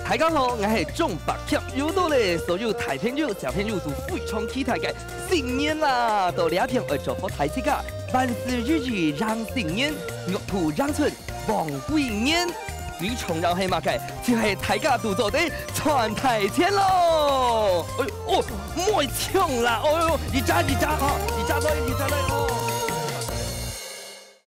大家好，我是钟白强，又到了所有大朋友、小朋友都非常期待嘅新年啦！到呢一片我祝福大家万事如意让新年，玉兔让春旺贵年。最重要係乜嘅？就係大家都做啲傳大錢咯！哎呦哦，唔好搶啦！哎呦，你揸啊！你揸落，哦。